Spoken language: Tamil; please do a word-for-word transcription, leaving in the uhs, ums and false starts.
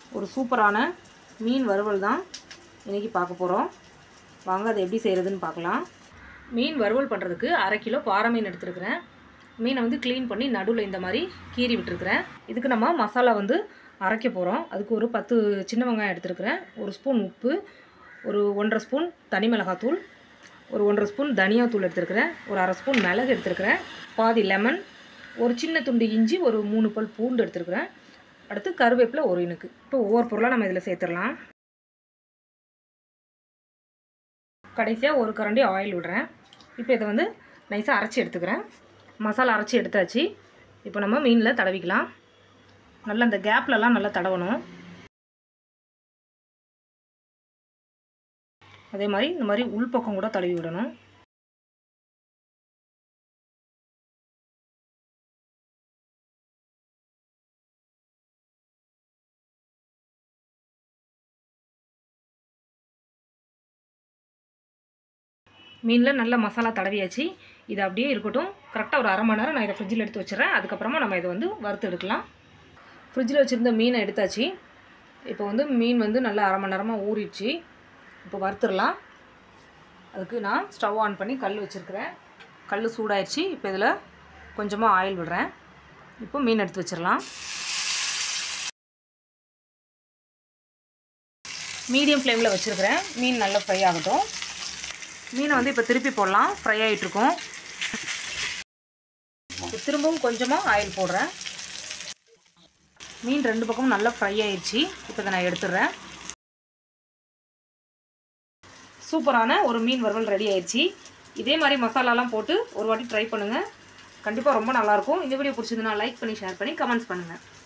ஒரு சூப்பரான மீன் வறுவல் தான் இன்றைக்கி பார்க்க போகிறோம். வாங்க அதை எப்படி செய்கிறதுன்னு பார்க்கலாம். மீன் வறுவல் பண்ணுறதுக்கு அரை கிலோ பாறை மீன் எடுத்துருக்கிறேன். மீனை வந்து க்ளீன் பண்ணி நடுவில் இந்த மாதிரி கீறி விட்டுருக்குறேன். இதுக்கு நம்ம மசாலா வந்து அரைக்க போகிறோம். அதுக்கு ஒரு பத்து சின்ன வெங்காயம் எடுத்துருக்கிறேன், ஒரு ஸ்பூன் உப்பு, ஒரு ஒன்றரை ஸ்பூன் தனி மிளகாத்தூள், ஒரு ஒன்றரை ஸ்பூன் தனியாத்தூள் எடுத்துருக்கிறேன், ஒரு அரை ஸ்பூன் மிளகு எடுத்துருக்கிறேன், பாதி லெமன், ஒரு சின்ன துண்டு இஞ்சி, ஒரு மூணு பல் பூண்டு எடுத்துருக்கிறேன். அடுத்து கருவேப்பிலை ஒரு இனுக்கு. இப்போ ஒவ்வொரு பொருளாக நம்ம இதில் சேர்த்துடலாம். கடைசியாக ஒரு கரண்டி ஆயில் விடுறேன். இப்போ இதை வந்து நைஸாக அரைச்சி எடுத்துக்கிறேன். மசாலா அரைச்சி எடுத்தாச்சு. இப்போ நம்ம மீனில் தடவிக்கலாம். நல்லா இந்த கேப்லலாம் நல்லா தடவணும். அதே மாதிரி இந்த மாதிரி உள்பக்கம் கூட தடவி விடணும். மீனில் நல்ல மசாலா தடவியாச்சு. இது அப்படியே இருக்கட்டும். கரெக்டாக ஒரு அரை மணி நேரம் நான் இதை ஃப்ரிட்ஜில் எடுத்து வச்சுறேன். அதுக்கப்புறமா நம்ம இதை வந்து வறுத்து எடுக்கலாம். ஃப்ரிட்ஜில் வச்சுருந்த மீனை எடுத்தாச்சு. இப்போ வந்து மீன் வந்து நல்லா அரை மணி நேரமாக ஊறிடுச்சு. இப்போ வறுத்துடலாம். அதுக்கு நான் ஸ்டவ் ஆன் பண்ணி கல் வச்சுருக்கிறேன். கல் சூடாயிடுச்சு. இப்போ இதில் கொஞ்சமாக ஆயில் விடுறேன். இப்போ மீன் எடுத்து வச்சிடலாம். மீடியம் ஃப்ளேமில் வச்சுருக்கிறேன். மீன் நல்லா ஃப்ரை ஆகட்டும். மீனை வந்து இப்போ திருப்பி போடலாம். ஃப்ரை ஆகிட்டுருக்கும். திரும்பவும் கொஞ்சமாக ஆயில் போடுறேன். மீன் ரெண்டு பக்கமும் நல்லா ஃப்ரை ஆயிடுச்சு. இப்போ இதை நான் எடுத்துடுறேன். சூப்பரான ஒரு மீன் வறுவல் ரெடி ஆயிடுச்சு. இதே மாதிரி மசாலாலாம் போட்டு ஒரு வாட்டி ட்ரை பண்ணுங்கள். கண்டிப்பாக ரொம்ப நல்லாயிருக்கும். இந்த வீடியோ பிடிச்சதுன்னா லைக் பண்ணி, ஷேர் பண்ணி, கமெண்ட்ஸ் பண்ணுங்கள்.